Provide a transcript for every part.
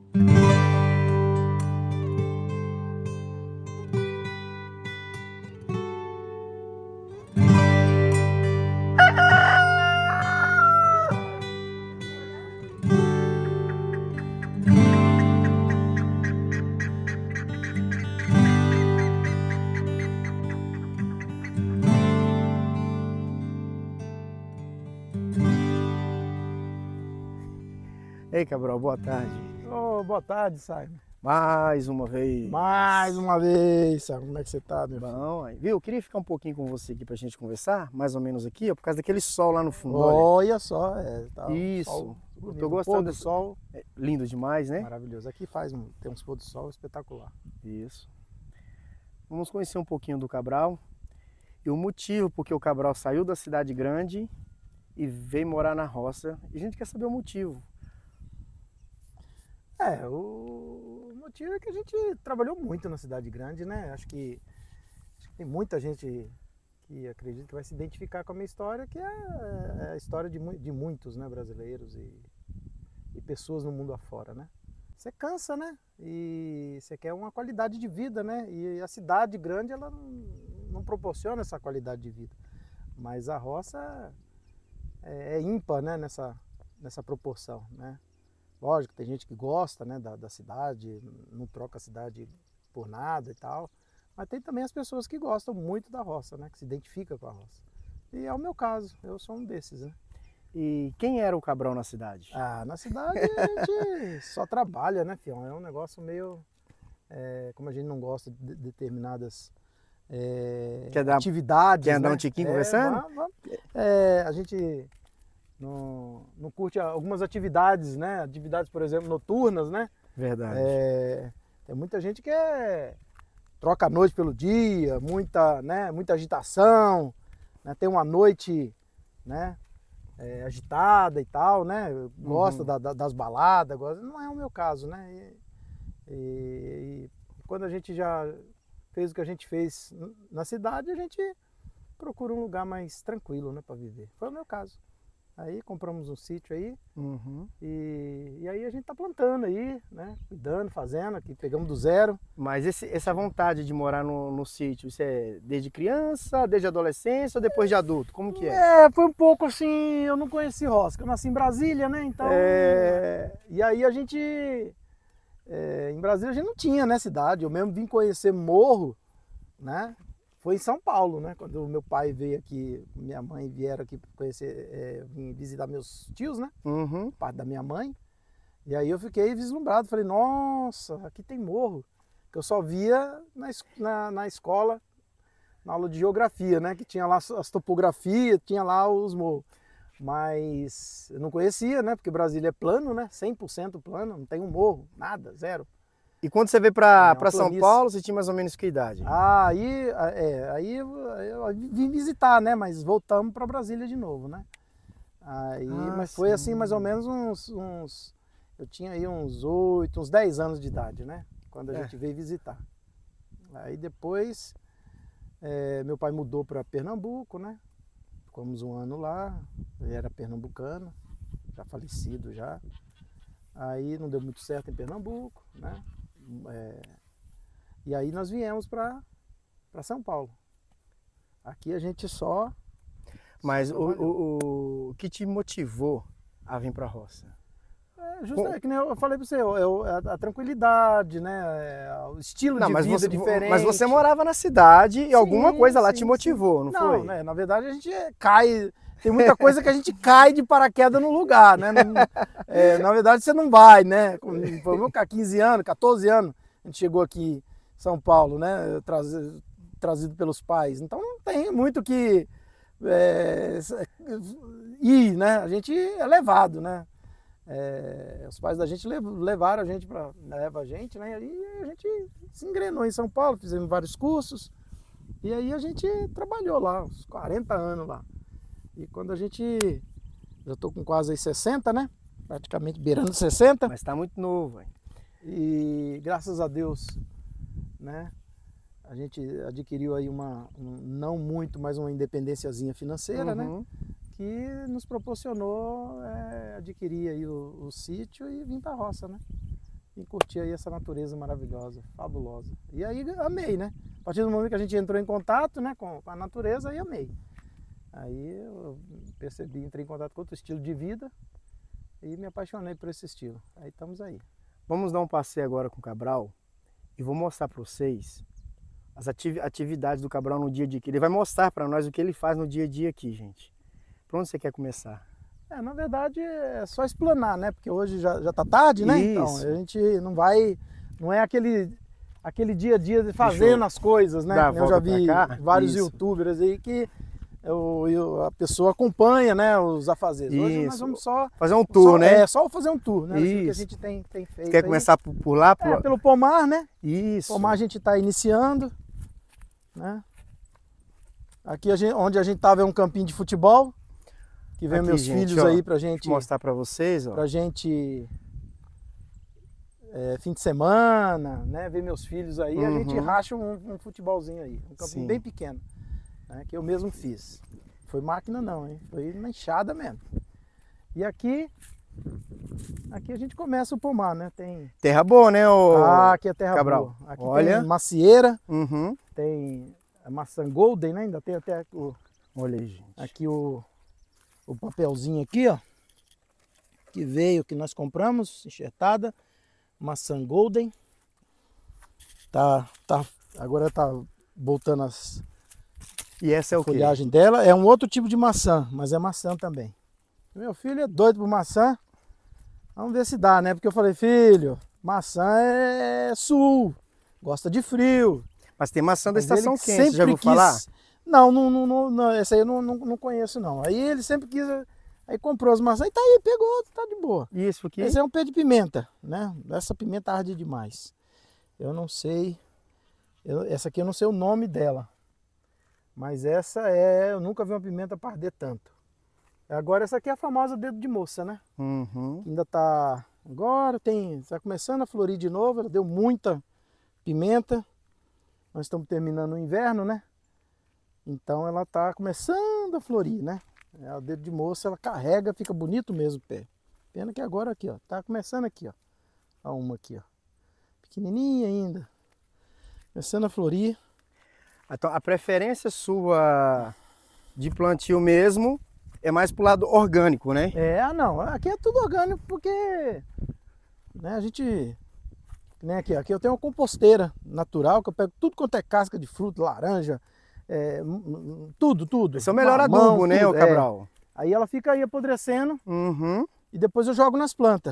Ei, Cabral, boa tarde. Oh, boa tarde, Simon. Mais uma vez. Mais uma vez, Simon. Como é que você tá, meu filho? Bom, aí, viu? Eu queria ficar um pouquinho com você aqui pra gente conversar, mais ou menos aqui, ó, por causa daquele sol lá no fundo. Olha só, tá Isso. sol Eu bonito. tô O gostando pôr do desse sol. É lindo demais, né? Maravilhoso. Aqui tem uns pôr do sol espetacular. Isso. Vamos conhecer um pouquinho do Cabral e o motivo porque o Cabral saiu da cidade grande e veio morar na roça. E a gente quer saber o motivo. O motivo é que a gente trabalhou muito na cidade grande, né? Acho que tem muita gente que acredita que vai se identificar com a minha história, que é a história de muitos, né, brasileiros e pessoas no mundo afora, né? Você cansa, né? E você quer uma qualidade de vida, né? E a cidade grande, ela não proporciona essa qualidade de vida. Mas a roça é ímpar, né? Nessa proporção, né? Lógico, tem gente que gosta, né, da cidade, não troca a cidade por nada e tal. Mas tem também as pessoas que gostam muito da roça, né? Que se identificam com a roça. E é o meu caso, eu sou um desses, né? E quem era o Cabral na cidade? Na cidade a gente só trabalha, né, fião? É um negócio meio... como a gente não gosta de determinadas atividades, Quer andar né? um tiquinho conversando? Vamos. A gente não curte algumas atividades, né? Atividades, por exemplo, noturnas, né? Verdade. Tem muita gente que troca a noite pelo dia, muita agitação, né? Tem uma noite, né, agitada e tal, né? Gosta das baladas, não é o meu caso, né? E quando a gente já fez o que a gente fez na cidade, a gente procura um lugar mais tranquilo, né, para viver. Foi o meu caso. Aí compramos um sítio aí, e aí a gente tá plantando aí, né? Cuidando, fazendo, aqui pegamos do zero. Mas essa vontade de morar no sítio, isso é desde criança, desde adolescência ou depois de adulto? Como que é? Foi um pouco assim, eu não conheci roça, eu nasci em Brasília, né? Então, e aí a gente, em Brasília a gente não tinha, né, cidade, eu mesmo vim conhecer morro, né? Foi em São Paulo, né? Quando meu pai veio aqui, minha mãe vieram aqui conhecer, vim visitar meus tios, né? Parte da minha mãe. E aí eu fiquei vislumbrado, falei, nossa, aqui tem morro. Que eu só via na escola, na aula de geografia, né? Que tinha lá as topografias, tinha lá os morros. Mas eu não conhecia, né? Porque Brasília é plano, né? 100% plano, não tem um morro, nada, zero. E quando você veio para São planície. Paulo, você tinha mais ou menos que idade? Aí eu vim visitar, né? Mas voltamos para Brasília de novo, né? Mas foi assim, mais ou menos eu tinha aí uns 10 anos de idade, né? Quando a gente veio visitar. Aí depois, meu pai mudou para Pernambuco, né? Ficamos um ano lá, ele era pernambucano, já falecido já. Aí não deu muito certo em Pernambuco, né? E aí nós viemos para São Paulo. Aqui a gente só... Mas o que te motivou a vir para a roça? Justamente, que nem eu falei para você, a tranquilidade, né? O estilo de vida diferente. Mas você morava na cidade e alguma coisa lá te motivou, não foi? Não, né? Na verdade a gente cai... Tem muita coisa que a gente cai de paraquedas no lugar, né? Na verdade você não vai, né? Foi meu 15 anos, 14 anos, a gente chegou aqui em São Paulo, né? Trazido pelos pais. Então não tem muito que ir, né? A gente é levado, né? Os pais da gente levaram a gente leva a gente, né? E aí a gente se engrenou em São Paulo, fizemos vários cursos. E aí a gente trabalhou lá, uns 40 anos lá. E quando a gente... Já tô com quase aí 60, né? Praticamente beirando 60. Mas tá muito novo, hein? E graças a Deus, né? A gente adquiriu aí não muito, mas uma independênciazinha financeira, né? Que nos proporcionou adquirir aí o sítio e vir para a roça, né? e curtir aí essa natureza maravilhosa, fabulosa. E aí amei, né? A partir do momento que a gente entrou em contato, né, com a natureza, aí amei. Aí eu percebi, entrei em contato com outro estilo de vida e me apaixonei por esse estilo. Aí estamos aí. Vamos dar um passeio agora com o Cabral e vou mostrar para vocês as atividades do Cabral no dia a dia. Ele vai mostrar para nós o que ele faz no dia a dia aqui, gente. Por onde você quer começar? Na verdade é só explanar, né? Porque hoje já tá tarde, né? Isso. Então a gente não é aquele dia a dia fazendo as coisas, né? Eu já vi vários youtubers aí que a pessoa acompanha, né, os afazeres. Hoje nós vamos só fazer um tour, né? Só fazer um tour, né? Que a gente tem feito. Você quer começar por lá? Pelo pomar, né? Isso. Pomar a gente está iniciando, né? Aqui onde a gente estava é um campinho de futebol, que vem meus filhos aí pra gente mostrar para vocês, ó. Pra gente fim de semana, né? Ver meus filhos aí, a gente racha um futebolzinho aí, um campinho bem pequeno. Né, que eu mesmo fiz. Foi máquina não, hein? Foi na enxada mesmo. E aqui a gente começa o pomar, né? Tem terra boa, né? Aqui é terra Cabral. boa. Aqui olha, tem macieira, tem a maçã golden, né? Ainda tem até olha aí, gente. Aqui o papelzinho aqui, ó, que veio, que nós compramos, enxertada, maçã golden. Agora tá voltando E essa é o folhagem dela. É um outro tipo de maçã, mas é maçã também. Meu filho é doido por maçã. Vamos ver se dá, né? Porque eu falei, filho, maçã é sul, gosta de frio. Mas tem maçã da estação quente, você já ouviu falar? Não, essa aí eu não conheço não. Aí ele sempre quis, aí comprou as maçãs e tá aí, pegou, tá de boa. E isso aqui? Esse é um pé de pimenta, né? Essa pimenta arde demais. Eu não sei, essa aqui eu não sei o nome dela. Mas eu nunca vi uma pimenta para arder tanto. Agora essa aqui é a famosa dedo de moça, né? Ainda tá, agora tá começando a florir de novo, ela deu muita pimenta. Nós estamos terminando o inverno, né? Então ela tá começando a florir, né? A dedo de moça, ela carrega, fica bonito mesmo o pé. Pena que agora aqui, ó, tá começando aqui, ó. Ó uma aqui, ó. Pequenininha ainda. Começando a florir. Então, a preferência sua de plantio mesmo é mais pro lado orgânico, né? Não, aqui é tudo orgânico porque, né, a gente, né, aqui eu tenho uma composteira natural que eu pego tudo quanto é casca de fruta, laranja, tudo. Esse é o melhor adubo, né, o Cabral? Aí ela fica aí apodrecendo e depois eu jogo nas plantas.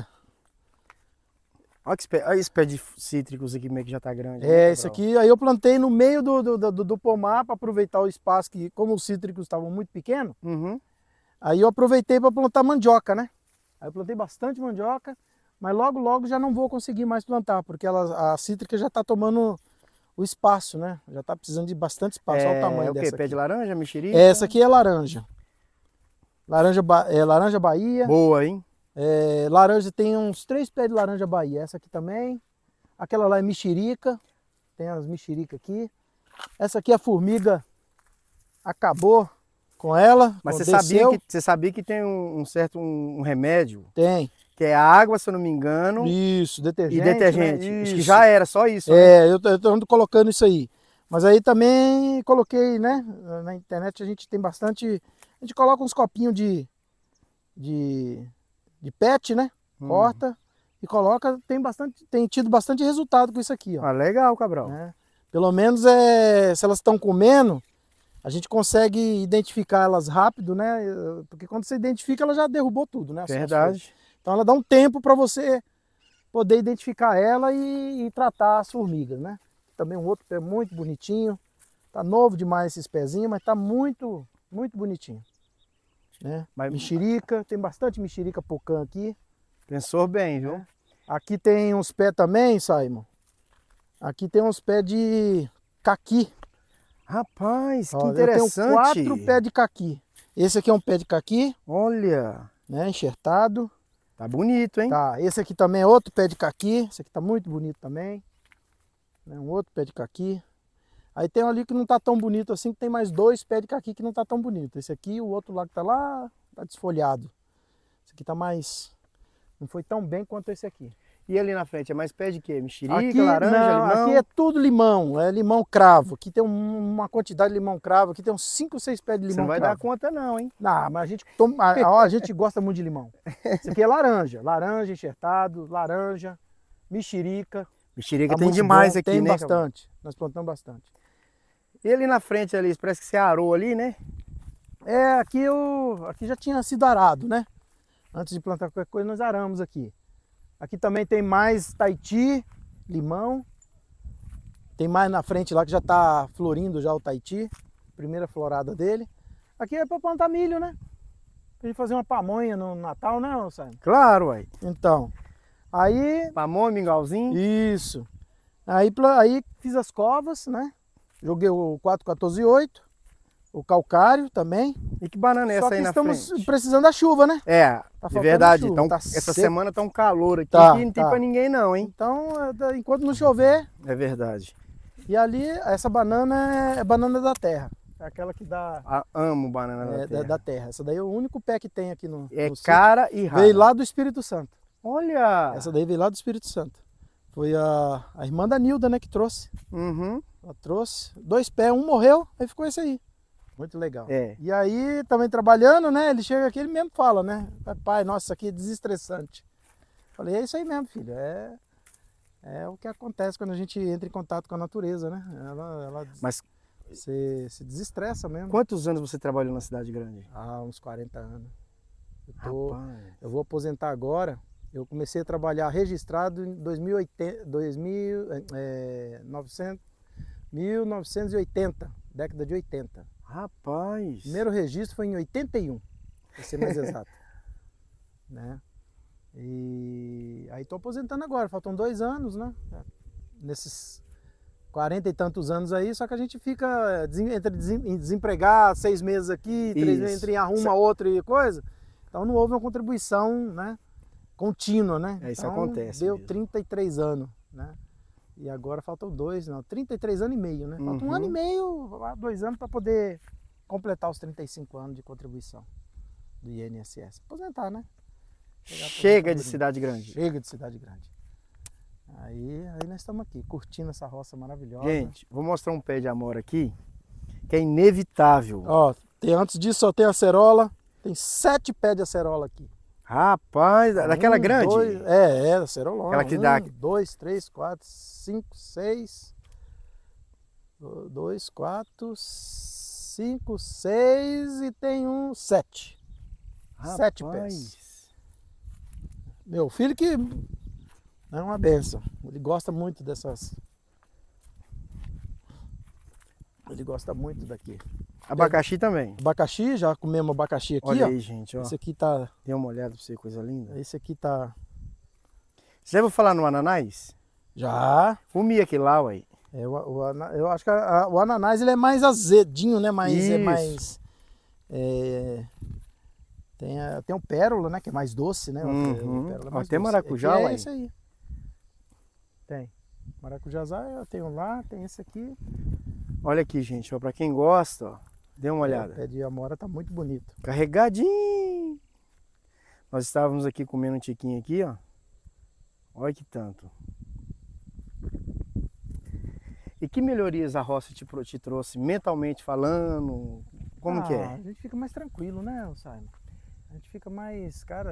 Olha esse pé de cítricos aqui, meio que já tá grande. Esse aqui, aí eu plantei no meio do pomar para aproveitar o espaço que, como os cítricos estavam muito pequenos, aí eu aproveitei para plantar mandioca, né? Aí eu plantei bastante mandioca, mas logo já não vou conseguir mais plantar, porque a cítrica já tá tomando o espaço, né? Já tá precisando de bastante espaço. Olha o tamanho dessa aqui. Pé de laranja, mexerica? Essa aqui é laranja. Laranja Bahia. Boa, hein? Laranja, tem uns 3 pés de laranja Bahia. Essa aqui também. Aquela lá é mexerica. Tem as mexericas aqui. Essa aqui a formiga acabou com ela. Mas você sabia que tem um certo remédio? Tem. Que é água, se eu não me engano. Isso, detergente. E detergente. Né? Acho que já era só isso. Né? Eu tô ando colocando isso aí. Mas aí também coloquei, né? Na internet a gente tem bastante. A gente coloca uns copinhos de PET, né? Corta e coloca. Tem tido bastante resultado com isso aqui, ó. Ah, legal, Cabral. Né? Pelo menos se elas estão comendo, a gente consegue identificar elas rápido, né? Porque quando você identifica, ela já derrubou tudo, né? Verdade. Então ela dá um tempo para você poder identificar ela e tratar as formigas, né? Também um outro pé muito bonitinho. Tá novo demais esses pezinhos, mas tá muito bonitinho. Né? Mexerica, tem bastante mexerica pocã aqui. Pensou bem, viu? Aqui tem uns pés também, Simon. Aqui tem uns pés de caqui. Rapaz, que interessante. Eu tenho 4 pés de caqui. Esse aqui é um pé de caqui. Olha. Né, enxertado. Tá bonito, hein? Tá, esse aqui também é outro pé de caqui. Esse aqui tá muito bonito também. Né, um outro pé de caqui. Aí tem um ali que não tá tão bonito assim, que tem mais 2 pés de caqui que não tá tão bonito. Esse aqui, o outro lá que tá lá, tá desfolhado. Esse aqui tá mais... não foi tão bem quanto esse aqui. E ali na frente, é mais pé de quê? Mexerica, Aqui, laranja, não, limão? aqui é tudo limão, é limão cravo. Aqui tem uma quantidade de limão cravo, aqui tem uns 5, 6 pés de Você limão não vai cravo. dar conta não, hein? Não, mas a gente toma, a gente gosta muito de limão. Isso aqui é laranja, laranja enxertado, laranja, mexerica. Mexerica Tá tem muito demais bom, aqui, tem né? bastante. Nós plantamos bastante. E ali na frente ali, parece que você arou ali, né? É, aqui já tinha sido arado, né? Antes de plantar qualquer coisa, nós aramos aqui. Aqui também tem mais Tahiti, limão. Tem mais na frente lá que já está florindo já o Tahiti, primeira florada dele. Aqui é para plantar milho, né? Pra gente fazer uma pamonha no Natal, né, Simon? Claro, uai. Então, aí... Pamonha, mingauzinho. Isso. Aí fiz as covas, né? Joguei o 4,14,8, o calcário também. E que banana é Só essa que aí na estamos frente? precisando da chuva, né? É, Tá de faltando verdade. chuva, Então, tá essa seco. semana tá um calor aqui Tá, que não tem tá. pra ninguém não, hein? Então, enquanto não chover, É verdade. e ali, essa banana é banana da terra. É aquela que dá Amo banana da terra. da terra. Essa daí é o único pé que tem aqui no É sítio. cara e rara. Veio lá do Espírito Santo. Olha! Essa daí veio lá do Espírito Santo. Foi a irmã da Nilda, né, que trouxe. Uhum. Ela trouxe 2 pés, um morreu, aí ficou esse aí. Muito legal. É. E aí, também trabalhando, né, ele chega aqui, ele mesmo fala, né, pai, nossa, isso aqui é desestressante. Falei, é isso aí mesmo, filho, é o que acontece quando a gente entra em contato com a natureza, né? Mas se desestressa mesmo. quantos anos você trabalhou na cidade grande? Há uns 40 anos. Rapaz. Eu vou aposentar agora. Eu comecei a trabalhar registrado em 1980, década de 80. Rapaz. O primeiro registro foi em 81, para ser mais exato. Né? E aí estou aposentando agora, faltam 2 anos, né? Nesses 40 e tantos anos aí, só que a gente fica entre desempregar 6 meses aqui, 3 meses, entre arruma outra e coisa. Então não houve uma contribuição, né, contínua, né? É, isso então, acontece deu mesmo. 33 anos, né? E agora faltam 33 anos e meio, né? Falta 1 ano e meio, 2 anos para poder completar os 35 anos de contribuição do INSS. Aposentar, né? Chega de cidade grande. Chega de cidade grande. Aí nós estamos aqui, curtindo essa roça maravilhosa. Gente, vou mostrar um pé de amora aqui, que é inevitável. Ó, antes disso só tem acerola, tem 7 pés de acerola aqui. Rapaz, daquela grande? 2, acerola. Aquela que dá... 2, 3, 4, 5, 6... 2, 4, 5, 6 e tem 7. 7 pés. Meu filho que é uma benção. Ele gosta muito dessas. Ele gosta muito daqui. Abacaxi também. Abacaxi, já comemos abacaxi aqui, Olha ó. aí, gente, ó. Esse aqui tá. Dê uma olhada pra você, coisa linda. Esse aqui tá. Você já ouviu falar no ananás? Já. Comi aqui lá, ué. Eu acho que o ananás ele é mais azedinho, né? Isso. Mais. Tem o pérola, né? Que é mais doce, né? Uhum. Pérola é mais Tem doce. maracujá, Aqui ué. é esse aí. Tem. Maracujazá eu tenho lá, tem esse aqui. Olha aqui, gente, ó, pra quem gosta, ó, dê uma O olhada. pé de amora tá muito bonito. Carregadinho. Nós estávamos aqui comendo um tiquinho aqui, ó. Olha que tanto. E que melhorias a roça te trouxe, mentalmente falando? Como que é? A gente fica mais tranquilo, né, Simon? A gente fica mais, cara,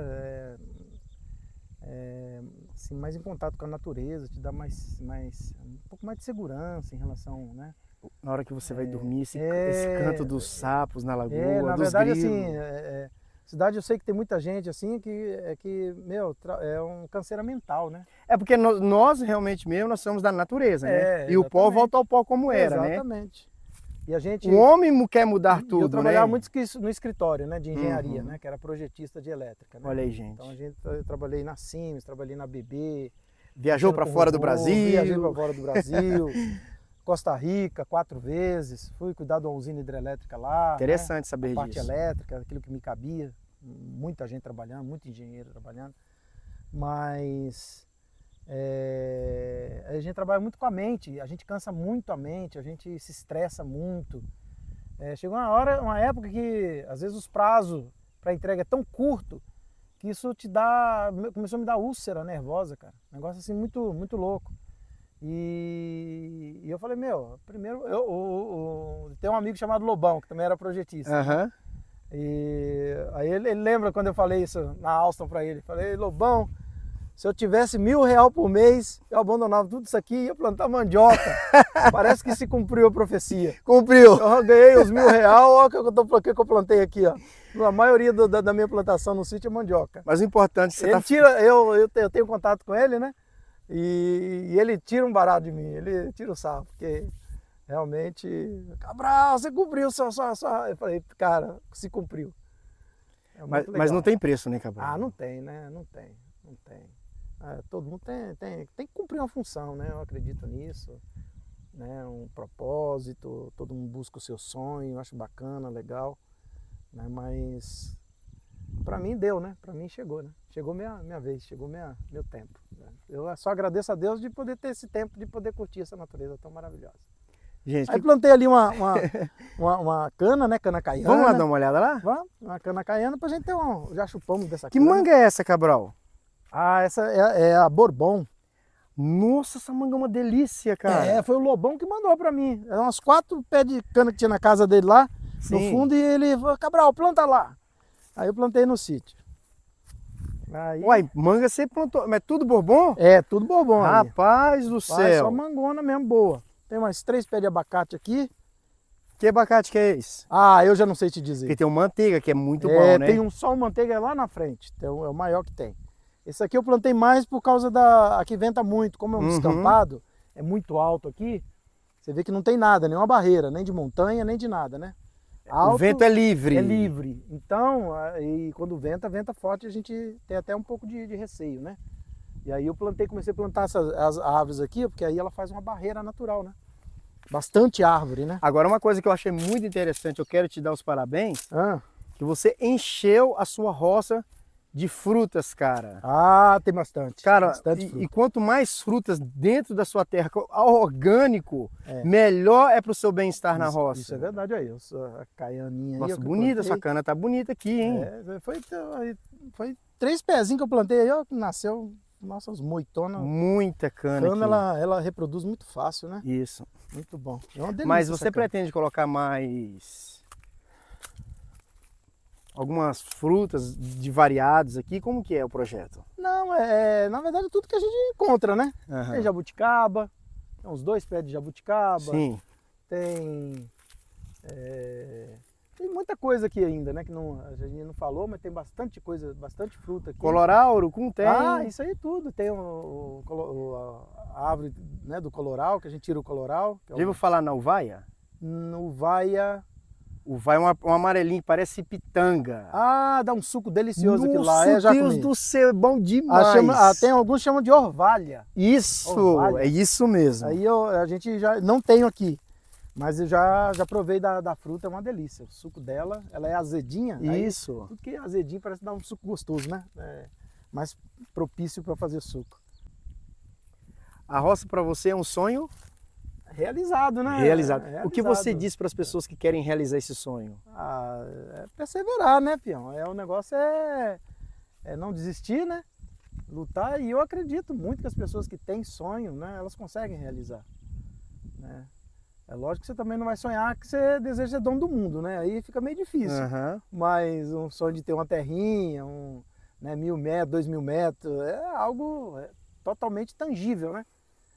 assim, mais em contato com a natureza, te dá um pouco mais de segurança em relação, né? Na hora que você vai dormir, esse canto dos sapos na lagoa, na dos verdade, grilos. assim, cidade eu sei que tem muita gente assim meu, é um canseira mental, né? É porque nós realmente mesmo, nós somos da natureza, né? E o pó exatamente. volta ao pó como era, né? Exatamente. E a gente... O homem quer mudar tudo, né? Eu trabalhava muito no escritório, né, de engenharia, Uhum. né, que era projetista de elétrica, né? Olha aí, gente. Então eu trabalhei na Siemens, trabalhei na BB. Viajou para fora do Brasil. Viajei para fora do Brasil. Costa Rica 4 vezes, fui cuidar de uma usina hidrelétrica lá. Interessante, né? saber a parte disso. elétrica, aquilo que me cabia, muita gente trabalhando, muito engenheiro trabalhando, mas a gente trabalha muito com a mente, a gente cansa muito a mente, a gente se estressa muito. Chegou uma época que às vezes os prazos para entrega é tão curto que isso começou a me dar úlcera nervosa, cara. Um negócio assim muito, muito louco. E eu falei, meu, primeiro, tem um amigo chamado Lobão, que também era projetista. Aham. E aí ele lembra quando eu falei isso na Alstom pra ele. Falei, Lobão, se eu tivesse R$1.000 por mês, eu abandonava tudo isso aqui e ia plantar mandioca. Parece que se cumpriu a profecia. Cumpriu! Eu ganhei os R$1.000, olha o que eu plantei aqui, ó. A maioria da minha plantação no sítio é mandioca. Mas o importante é que você eu tenho contato com ele, né? E ele tira um barato de mim, ele tira o sarro, porque realmente, Cabral, você cumpriu só. Eu falei, cara, se cumpriu. Mas não tem preço, né, Cabral? Ah, não tem, né? Não tem. Todo mundo tem que cumprir uma função, né? Eu acredito nisso, né? Um propósito, todo mundo busca o seu sonho, eu acho bacana, legal, né? Mas para mim deu, né? Para mim chegou, né? Chegou minha vez, chegou meu tempo. Né? Eu só agradeço a Deus de poder ter esse tempo, de poder curtir essa natureza tão maravilhosa. Gente, aí plantei ali uma cana, né? Cana caiana. Vamos lá dar uma olhada lá? Vamos, uma cana caiana pra gente ter já chupamos dessa Que cana. manga é essa, Cabral? Ah, essa é a Bourbon. Nossa, essa manga é uma delícia, cara. Foi o Lobão que mandou pra mim. Eram umas 4 pés de cana que tinha na casa dele lá, no fundo, e ele falou, Cabral, planta lá. Aí eu plantei no sítio. Aí... Uai, manga você plantou, mas tudo Bourbon? É, tudo Bourbon. Rapaz do céu. Só mangona mesmo, boa. Tem umas 3 pés de abacate aqui. Que abacate que é esse? Ah, eu já não sei te dizer. Porque tem um manteiga que é muito bom, né? Tem só um manteiga lá na frente, então é o maior que tem. Esse aqui eu plantei mais por causa aqui venta muito, como é um descampado, é muito alto aqui, você vê que não tem nada, nenhuma barreira, nem de montanha, nem de nada, né? Alto, o vento é livre. É livre, então, e quando venta forte, a gente tem até um pouco de receio, né? E aí eu comecei a plantar as árvores aqui, porque aí ela faz uma barreira natural, né? Bastante árvore, né? Agora uma coisa que eu achei muito interessante, eu quero te dar os parabéns, que você encheu a sua roça de frutas, cara. Ah, tem bastante. Cara, bastante e quanto mais frutas dentro da sua terra, orgânico, melhor é para o seu bem-estar na roça. Isso é verdade aí, a caianinha. Nossa, bonita, essa cana tá bonita aqui, hein? Foi 3 pezinhos que eu plantei aí, ó, que nasceu, nossa, os moitonas. Muita cana aqui. Ela reproduz muito fácil, né? Isso. Muito bom. É uma delícia. Mas você pretende colocar algumas frutas de variados aqui? Como que é o projeto? Não, na verdade tudo que a gente encontra, né? Tem jabuticaba, tem uns 2 pés de jabuticaba. Sim. Tem muita coisa aqui ainda, né? Que a gente não falou, mas tem bastante coisa, bastante fruta aqui. Colorauro, tem. Ah, isso aí tudo. Tem a árvore, né, do coloral, que a gente tira o coloral. Já ouviu falar na uvaia? Uvaia. Uvaia é um amarelinho que parece pitanga. Ah, dá um suco delicioso aqui lá. Nossa, Deus do céu, é bom demais. Tem alguns chamam de orvalha. Isso, orvalha. É isso mesmo. Aí a gente já não tenho aqui, mas eu já provei da fruta, é uma delícia. O suco dela, ela é azedinha. Isso. Aí, tudo que é azedinho parece dar um suco gostoso, né? É mais propício para fazer suco. A roça para você é um sonho? Realizado, né? Realizado. O que você diz para as pessoas que querem realizar esse sonho? É perseverar, né, peão? O negócio é não desistir, né? Lutar, e eu acredito muito que as pessoas que têm sonho, né, elas conseguem realizar. Né? É lógico que você também não vai sonhar que você deseja ser dono do mundo, né? Aí fica meio difícil. Mas um sonho de ter uma terrinha, 1.000 metros, 2.000 metros, é algo totalmente tangível, né?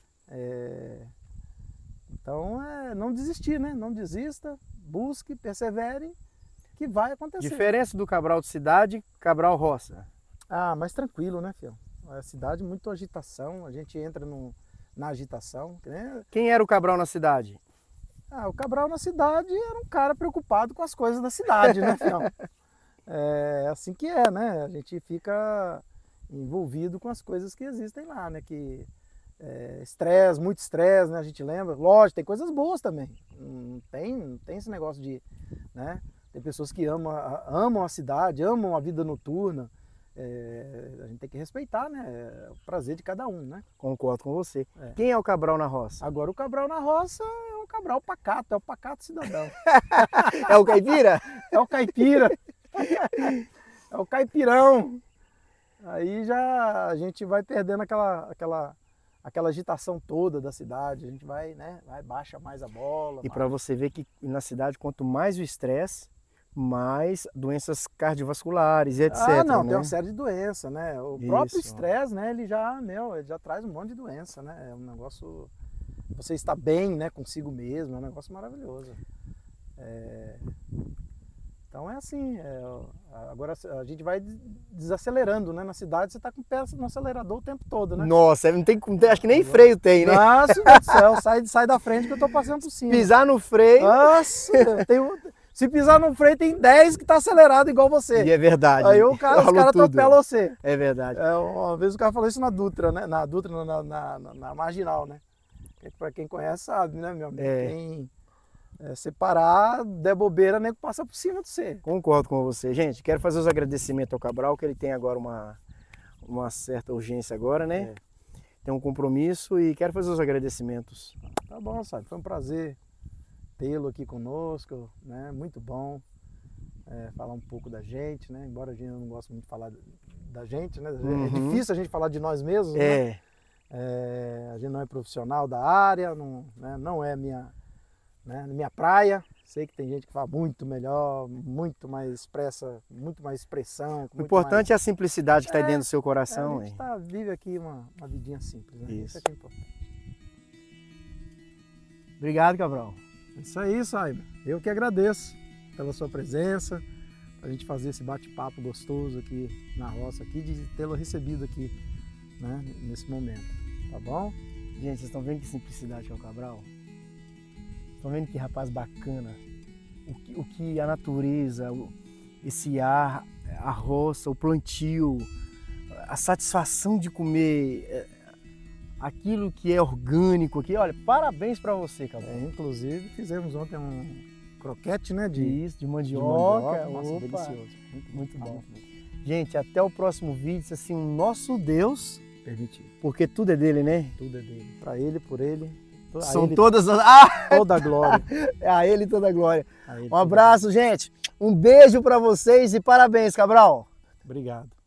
Então, não desistir, né? Não desista, busque, persevere, que vai acontecer. Diferença do Cabral de cidade, Cabral roça. Ah, mais tranquilo, né, filho? A cidade, muito agitação, a gente entra na agitação. Né? Quem era o Cabral na cidade? O Cabral na cidade era um cara preocupado com as coisas da cidade, né, filho? É assim que é, né? A gente fica envolvido com as coisas que existem lá, né? Que estresse, muito estresse, né? A gente lembra. Lógico, tem coisas boas também. Não tem esse negócio de, né? Tem pessoas que amam a cidade, amam a vida noturna. A gente tem que respeitar, né? É o prazer de cada um, né? Concordo com você. Quem é o Cabral na roça? Agora o Cabral na roça é o Cabral pacato, é o pacato cidadão. É o caipira? É o caipira. É o caipirão. Aí já a gente vai perdendo aquela agitação toda da cidade, a gente vai, né, baixa mais a bola. E para você ver que na cidade, quanto mais o estresse, mais doenças cardiovasculares e etc. Ah, não, né? tem uma série de doenças, né? O próprio estresse, né, ele já traz um monte de doença, né? É um negócio, você está bem, né, consigo mesmo, é um negócio maravilhoso. Então é assim, agora a gente vai desacelerando, né? Na cidade você está com o pé no acelerador o tempo todo, né? Nossa, não tem, acho que nem freio tem, né? Nossa, meu Deus do céu, sai da frente que eu tô passando por cima. Pisar no freio... Nossa, se pisar no freio tem 10 que tá acelerado igual você. E é verdade. Aí os caras atropelam você. É verdade. Uma vez o cara falou isso na Dutra, né? Na Dutra, na Marginal, né? Pra quem conhece sabe, né, meu amigo? Quem separar, der bobeira, nego passa por cima de você. Concordo com você. Gente, quero fazer os agradecimentos ao Cabral, que ele tem agora uma certa urgência agora, né? Tem um compromisso e quero fazer os agradecimentos. Tá bom, sabe? Foi um prazer tê-lo aqui conosco, né? Muito bom falar um pouco da gente, né? Embora a gente não goste muito de falar da gente, né? É difícil a gente falar de nós mesmos, né? A gente não é profissional da área, não é minha praia. Sei que tem gente que fala muito melhor, muito mais expressa, muito mais expressão. O importante é a simplicidade que está dentro do seu coração. A gente vive aqui uma vidinha simples, né? Isso é que é importante. Obrigado, Cabral. Isso aí, Simon. Eu que agradeço pela sua presença, para a gente fazer esse bate-papo gostoso aqui na roça, aqui, de tê-lo recebido aqui, né, nesse momento. Tá bom? Gente, vocês estão vendo que simplicidade que é o Cabral? Estão vendo que rapaz bacana? O que a natureza, esse ar, a roça, o plantio, a satisfação de comer aquilo que é orgânico aqui. Olha, parabéns para você, Cabral. Inclusive, fizemos ontem um croquete, né? De mandioca. Nossa, opa, delicioso. Muito bom. Gente, até o próximo vídeo. Se assim, o nosso Deus permitir. Porque tudo é dele, né? Tudo é dele. Para ele, por ele. São ele, todas as... toda a glória. É a ele toda a glória. Um abraço, gente. Um beijo para vocês e parabéns, Cabral. Obrigado.